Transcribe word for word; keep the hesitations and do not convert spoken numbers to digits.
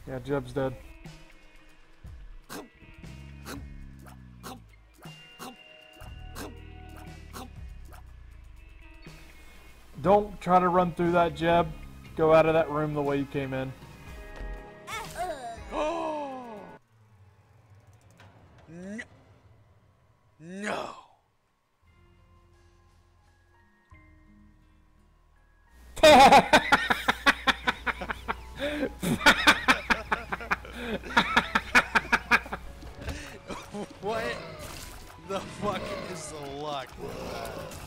Yeah, Jeb's dead. Don't try to run through that, Jeb. Go out of that room the way you came in. Oh! No! No! What the fuck is the luck with that?